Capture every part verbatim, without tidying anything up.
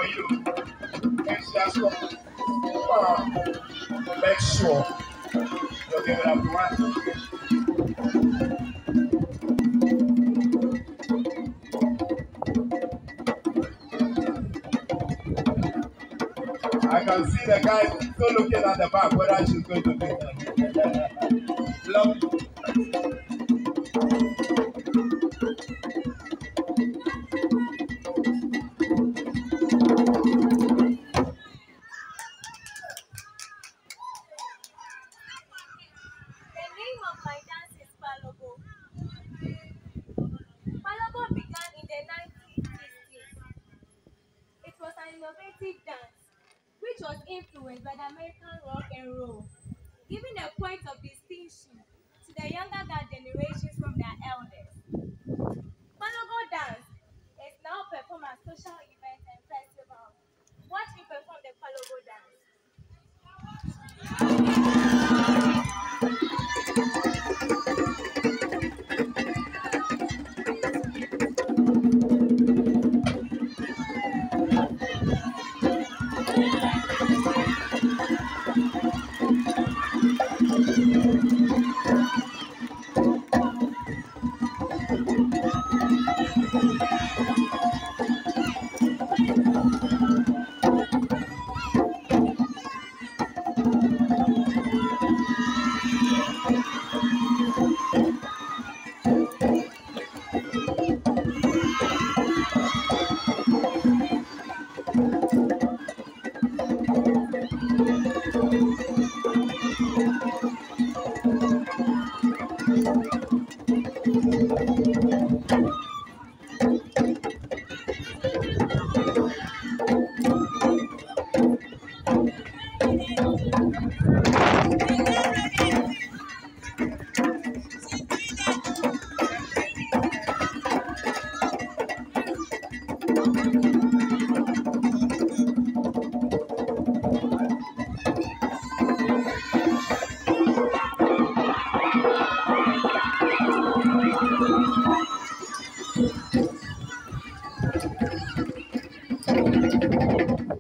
you. And she has come. Uh, make sure you're giving up the one. I can see the guy still looking at the back, whether she's going to be love. The name of my dance is Kpalogo. Kpalogo began in the nineteen sixties. It was an innovative dance which was influenced by the American rock and roll, giving a point of distinction to the younger guard generations from their elders. Kpalogo dance is now performed at social events and festivals. Watch me perform the Kpalogo dance.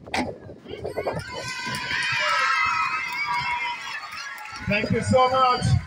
Thank you so much.